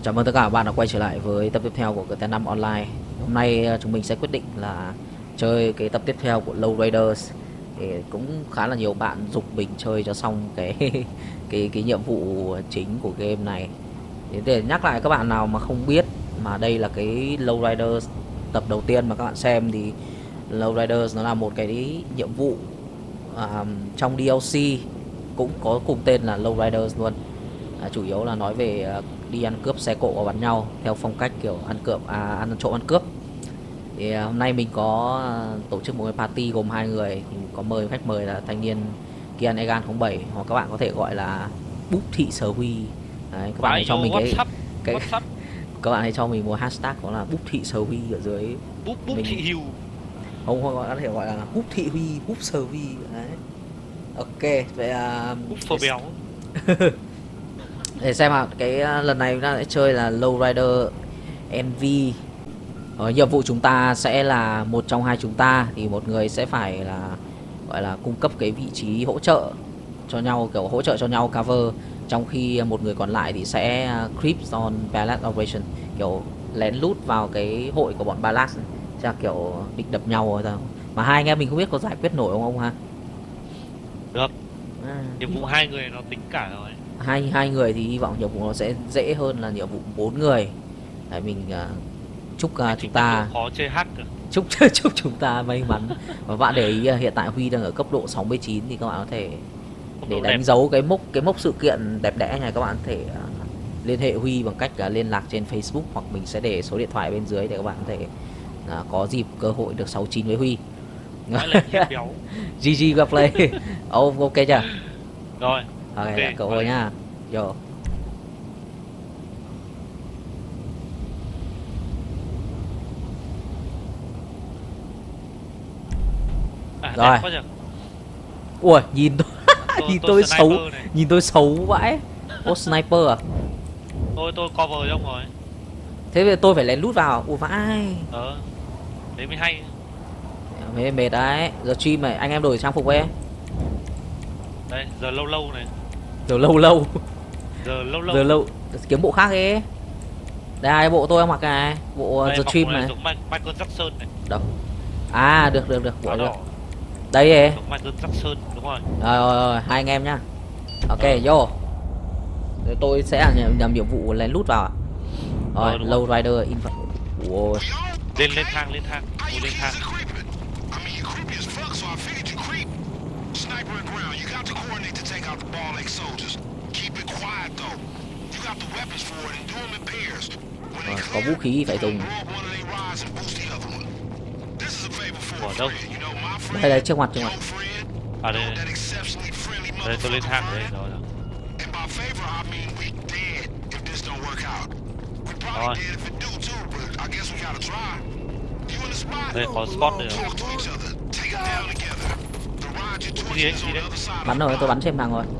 Chào mừng tất cả các bạn đã quay trở lại với tập tiếp theo của GTA 5 Online. Hôm nay chúng mình sẽ quyết định là chơi cái tập tiếp theo của Low Raiders. Thì cũng khá là nhiều bạn giục mình chơi cho xong cái cái nhiệm vụ chính của game này. Để nhắc lại các bạn nào mà không biết, mà đây là cái Low Raiders tập đầu tiên mà các bạn xem, thì Low Raiders nó là một cái nhiệm vụ trong DLC cũng có cùng tên là Low Raiders luôn. Chủ yếu là nói về đi ăn cướp xe cộ và bắn nhau theo phong cách kiểu ăn cướp, ăn trộm ăn cướp. Thì hôm nay mình có tổ chức một cái party gồm 2 người, thì có mời khách mời là thanh niên Kian Egan 07, hoặc các bạn có thể gọi là Búp Thị Sở Huy. Đấy, các bạn hãy cho mình cái các bạn hãy cho mình một hashtag đó là Búp Thị Sở Huy ở dưới. Búp Thị Hiu. Không, có thể gọi là Búp Thị Huy, Búp Sở Huy. Đấy. Ok, vậy Búp phở béo. Để xem cái lần này chúng ta sẽ chơi là Low Rider NV. Nhiệm vụ chúng ta sẽ là một trong hai chúng ta, thì một người sẽ phải là gọi là cung cấp cái vị trí hỗ trợ cho nhau, kiểu hỗ trợ cho nhau cover, trong khi một người còn lại thì sẽ creep on Ballas Operation, kiểu lén lút vào cái hội của bọn Ballas, chắc kiểu định đập nhau rồi sao. Mà hai anh em mình không biết có giải quyết nổi không ha? Được. Nhiệm vụ 2 người nó tính cả rồi. Hai người thì hy vọng nhiệm vụ nó sẽ dễ hơn là nhiệm vụ 4 người. Đấy, mình chúc chúng ta khó chơi hack được. chúc chúng ta may mắn. Và bạn để ý hiện tại Huy đang ở cấp độ 69, thì các bạn có thể để đánh dấu cái mốc sự kiện đẹp đẽ này, các bạn có thể liên hệ Huy bằng cách liên lạc trên Facebook, hoặc mình sẽ để số điện thoại bên dưới để các bạn có thể có dịp cơ hội được 69 với Huy. GG gặp play. Ok chưa? Rồi. Ok, cậu ơi nhá. Vô. Rồi. Ui, nhìn tôi xấu, nhìn tôi xấu vãi. Ô, sniper à? Tôi cover trong rồi. Thế bây giờ tôi phải lén lút vào. Ui vãi. Thế mới hay. Mệt đấy. Giờ stream này anh em đổi trang phục ấy. Đây, giờ lâu này. Giờ lâu. Giờ lâu. Kiếm bộ khác ấy. Đây hai bộ tôi đang mặc này, bộ đây, The Stream này. giống Michael Jackson này. Đâu? À được, bộ được. Đây ấy. Giống Michael Jackson, đúng rồi. Rồi, hai anh em nhá. Ok, vô. Rồi tôi sẽ làm nhiệm vụ lén lút vào. Rồi, Low Rider in. Wow. Lên thang. Lên thang. Có vũ khí phải dùng. Ở đâu? Đây trước mặt. À đây. Đây tôi lên thang đây rồi. Rồi. Đây có spot đây rồi. Cái gì đấy? Bắn rồi, tôi bắn xem thằng rồi.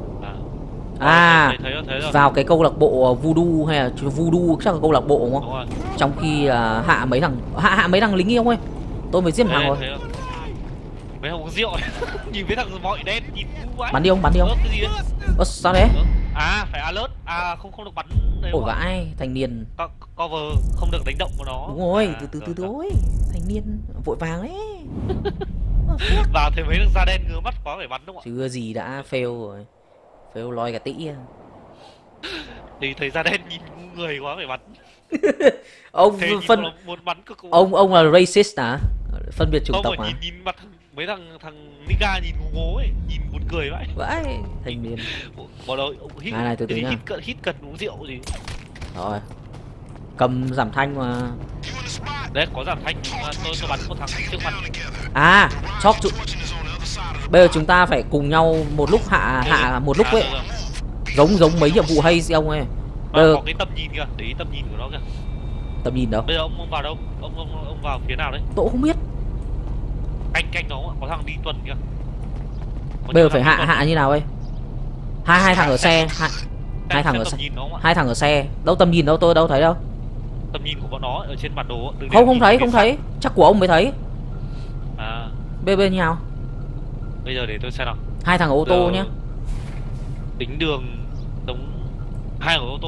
Thấy rồi. Vào cái câu lạc bộ Voodoo, hay là Voodoo chắc là câu lạc bộ đúng không? Đúng rồi. Trong khi hạ mấy thằng lính yêu ấy. Tôi mới giết thằng rồi. Mấy thằng uống rượu. Nhìn mấy thằng mọi đen nhìn ngu quá. Bắn đi ông. Cái gì đấy? Sao đấy? Phải alert. Không được bắn. Ôi vãi, thanh niên. Cover không được đánh động của nó. Đúng rồi, từ thôi. Thanh niên vội vàng đấy. Vào thấy mấy thằng da đen ngứa mắt quá phải bắn đúng không ạ? Chưa gì đã fail rồi. Fail loi cả tĩ. Thì thấy da đen nhìn ngu người quá phải bắn. Ông muốn bắn cực. Ông là racist à? Phân biệt chủng tộc à? Nhìn mặt mấy thằng nigga nhìn ngu ngố ấy, nhìn buồn cười vậy. Vãi, thanh niên. Bỏ đầu hít. Này từ từ nhá. Hít cần uống rượu gì. Rồi. Cầm giảm thanh mà. Đấy có giảm thanh, tôi bắn một thằng trước mặt. Chóp trụ. Bây giờ chúng ta phải cùng nhau một lúc hạ một lúc ấy. Giống mấy nhiệm vụ hay gì ông ơi. Có cái tầm nhìn kìa, để ý tầm nhìn của nó kìa. Tầm nhìn đâu? Bây giờ ông vào đâu? Ông vào phía nào đấy? Tôi cũng không biết. Canh nó, có thằng đi tuần kìa. Bây giờ phải hạ như nào ấy? Hai thằng ở xe, hai thằng ở xe. Đâu tầm nhìn đâu, tôi đâu thấy đâu. Tầm nhìn của bọn nó ở trên bản đồ. Không thấy. Chắc của ông mới thấy. Bên như nào? Bây giờ để tôi xem nào. Hai thằng ở ô tô nhá. Tính đường giống hai ở ô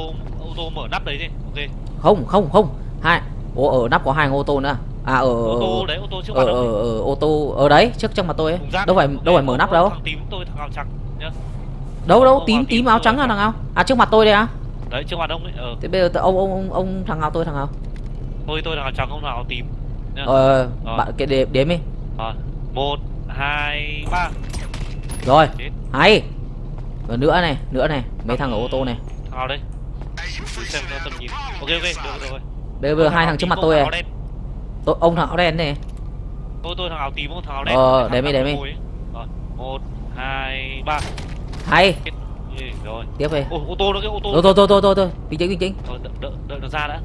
ô tô mở nắp đấy đi. Ok. Không. Hai. Ủa ở nắp có hai ô tô nữa. À Ô tô đấy, ô tô trước mặt đâu. ô tô ở đấy trước mặt tôi ấy. Đâu phải mở nắp đâu. Thằng tím tôi, thằng áo trắng nhá. Đâu tím áo trắng à thằng áo? À trước mặt tôi đây á. Đấy trước mặt ông ấy. Thế bây giờ ông thằng áo tôi thằng áo. Tôi thằng áo trắng, ông thằng áo tím. Bạn cái đếm đi. Rồi. 1 2 3. Rồi. Hay. Rồi nữa này, mấy thằng ở ô tô này. Thằng nào đây? Xem cho tầm nhìn. Ok được rồi. Bây giờ hai thằng trước mặt tôi này. Ông thằng áo đen này. Tôi thằng áo tím, ông thằng áo đen. Đếm đi. Rồi. 1 2 3. Hay. Rồi. Tiếp về. Ô tô nó cái ô tô. Thôi. Bình tĩnh. Đợi nó ra đã.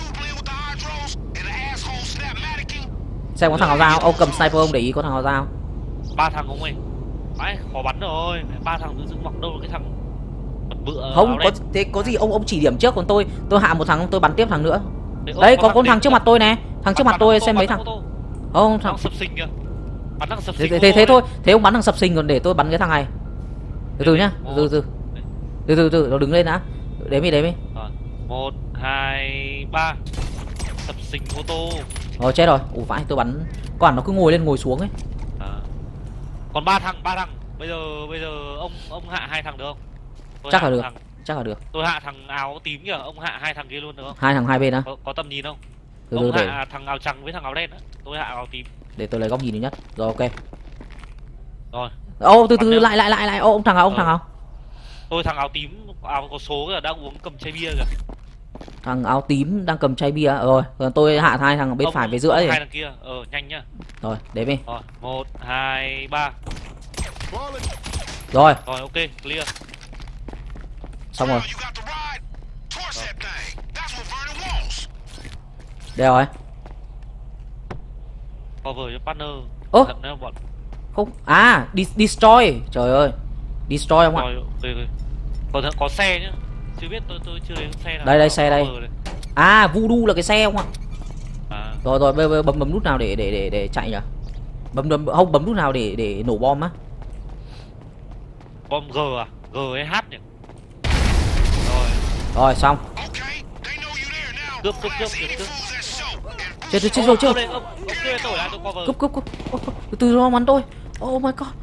Xem có thằng áo dao, ông cầm sniper ông để ý có thằng áo dao. 3 thằng ông ơi. Mãi khó bắn rồi. 3 thằng tự dưng mọc đâu cái thằng bật bựa. Không có thế có gì ông chỉ điểm trước, còn tôi hạ một thằng tôi bắn tiếp thằng nữa. Đấy có con thằng trước mặt tôi nè, thằng trước mặt tôi xem mấy thằng. Không thằng sập sinh kìa. Bắn thằng sập sinh. Thế thôi, thế ông bắn thằng sập sinh còn để tôi bắn cái thằng này. Từ nhá, từ nó đứng lên đã. Đếm đi. 1 2 3. Sập sinh ô tô. Chết rồi. Ủa vãi, tôi bắn quả nó cứ ngồi lên ngồi xuống ấy. Còn 3 thằng. Bây giờ ông hạ 2 thằng được không? Chắc là được. Tôi hạ thằng áo tím kìa, ông hạ 2 thằng kia luôn được không? Hai thằng hai bên á. Có tầm nhìn không? Ông hạ thằng áo trắng với thằng áo đen á, tôi hạ áo tím. Để tôi lấy góc nhìn nhất. Rồi ok. Rồi. Từ lại. Ông thằng nào? Tôi thằng áo tím, áo có số kìa, đang uống cầm chai bia kìa. Thằng áo tím đang cầm chai bia rồi. Còn tôi hạ hai thằng bên phải về giữa hai thằng kia. Nhanh nhá. Rồi, đếm đi. Rồi, 1 2 3. Rồi, ok, clear. Xong rồi. Đây rồi. Cover cho partner. Không, destroy. Trời ơi. Destroy không ạ? Còn có xe nhá. Chưa biết, tôi chưa thấy xe nào. Đây xe đây. Voodoo là cái xe không ạ? Rồi bây giờ bấm nút nào để chạy nhỉ? Bấm nút nào để nổ bom á? Bom G à? G hay H nhỉ? Rồi xong. Cướp. Chết rồi. Cướp. Từ đó bắn tôi. Oh my god.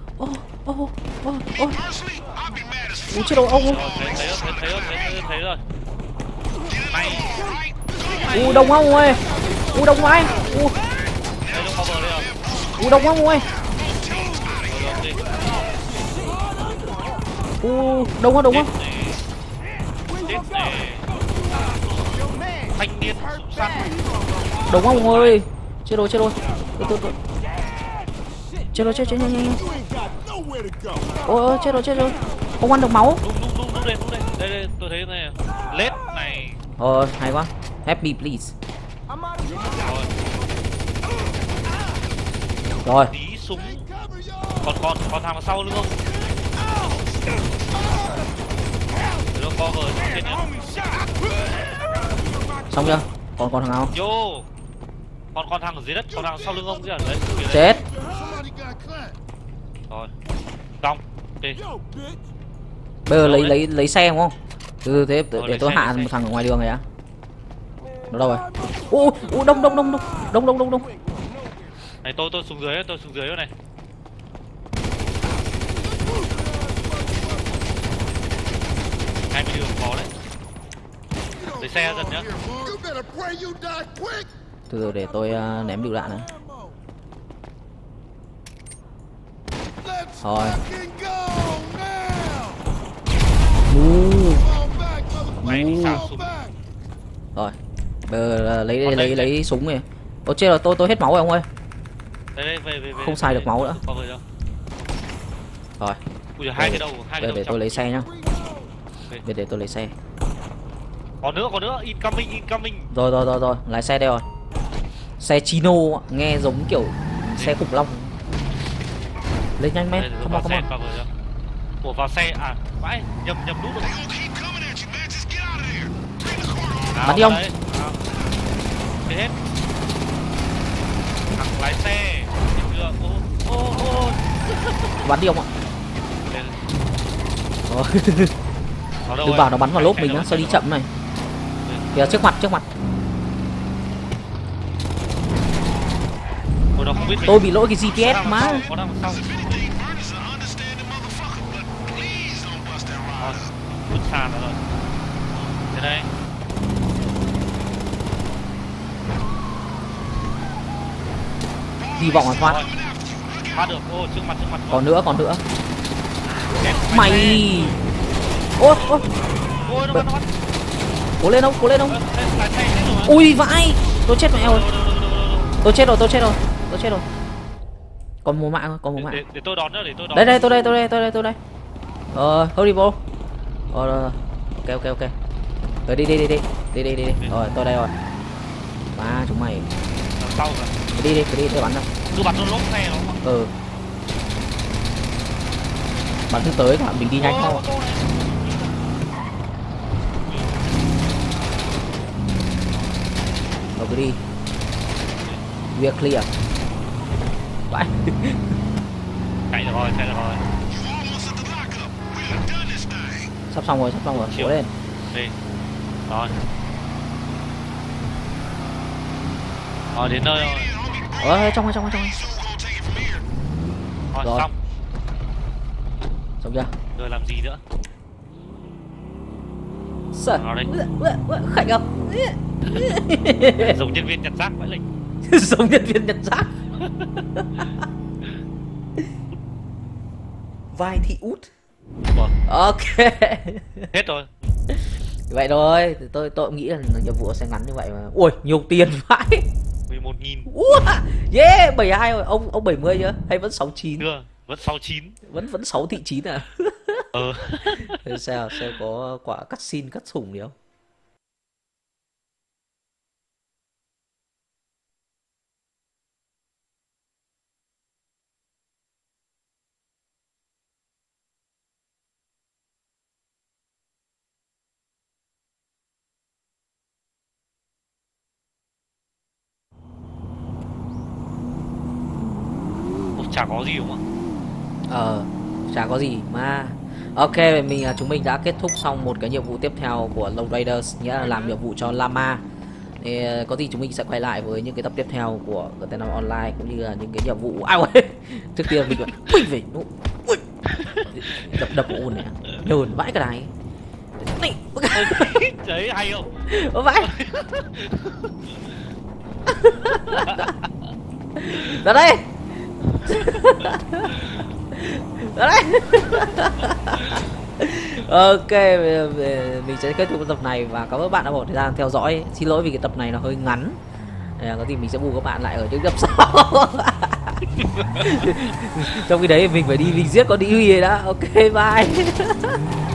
Chết rồi ông. Thấy rồi. Đông quá ông ơi. Đông quá anh. Đông quá ông ơi. Đông quá. Thanh niên săn. Đông quá ông ơi. Chết rồi. Chết nhanh. Ôi chết rồi. Không ăn được máu. Đúng đây, tôi thấy này. Lết này. Hay quá. Help me please. Rồi. Tí súng. Còn thằng sau nữa không? Được cover trên nhá. Xong chưa? Còn thằng nào? Vô. Còn thằng ở dưới đất, còn thằng sau lưng ông chứ à? Đấy. Chết. Rồi. Xong. Ok. Bây giờ lấy xe không? Thế để tôi hạ một thằng ở ngoài đường này á. Nó đâu rồi? Đông. Này tôi xuống dưới đó này. Hai mươi đường khó đấy. Lấy xe dần nhá. Từ để tôi ném lựu đạn nữa. Rồi. Rồi. Bây giờ lấy súng này. Chết rồi, tôi hết máu rồi ông ơi. Đây về. Không xài được máu nữa. Rồi. Hai cái đầu để tôi lấy xe nhá. Okay. Để tôi lấy xe. Còn nữa, incoming. Rồi, lái xe đây rồi. Xe Chino nghe giống kiểu xe khủng long. Lên nhanh men, không on. Ủa vào xe vãi, nhầm nút rồi. Bắn đi ông. Hết. Thằng lái xe. Bắn đi ông ạ. Đừng bảo nó bắn vào lốp mình á, sao đi chậm này. Kìa trước mặt. Ôi, nó không biết mình. Tôi bị lỗi cái GPS má. Có đang sau. Vứt xa nó rồi. Thế đây. Hy vọng là thoát. Rồi. Thoát được. Ô, trước mặt. Còn nữa. Chết, Mày. Ôi. Ôi, nó bắn. Cố lên ông. Ui vãi. Tôi chết mẹ rồi. Tôi chết rồi. Còn một mạng thôi, Để tôi đón nữa, Đây, tôi đây. Hurry bro. Ok. Rồi đi. Rồi, tôi đây rồi. Má chúng mày. đằng sau rồi. Cứ đi, tôi bắn đâu. Cứ bắn nó lốp xe nó. Bắn cứ tới cả mình đi nhanh thôi. Rồi cứ đi. We are clear. Vãi. Chạy được rồi. Sắp xong rồi. Cố lên. Đi. Rồi. Rồi đến nơi rồi. Trong. Rồi Rồi. xong. Xong chưa? Rồi làm gì nữa? Sợ. Vào đây. Khạnh không? Giống nhân viên nhặt rác vậy lệnh. Giống nhân viên nhặt rác. Vai thị út. Vâng. Ok. Hết rồi. Vậy thôi, tôi nghĩ là nhiệm vụ sẽ ngắn như vậy mà. Ui, nhiều tiền vãi. 11.000. Yeah, 72 rồi. Ông 70 chưa? Hay vẫn 69? Chưa, vẫn 69. Vẫn 6 thị 9 à? Ờ. Thế sao có quả cutscene cắt sủng gì không? Chả có gì đúng không ạ? Chả có gì mà. Ok, chúng mình đã kết thúc xong một cái nhiệm vụ tiếp theo của Lone Raiders, nghĩa là làm nhiệm vụ cho Llama. Thì có gì chúng mình sẽ quay lại với những cái tập tiếp theo của GTA 5 Online cũng như là những cái nhiệm vụ. Trước tiên mình về đập ồn này, nhờn vãi cái này. Đấy hay không? Vãi. Ra đây. Ok, mình sẽ kết thúc tập này và cảm ơn các bạn đã bỏ thời gian theo dõi. Xin lỗi vì cái tập này nó hơi ngắn. Có gì mình sẽ bù các bạn lại ở những tập sau. Trong khi đấy mình phải đi mình giết con đi Huy đã. Ok, bye.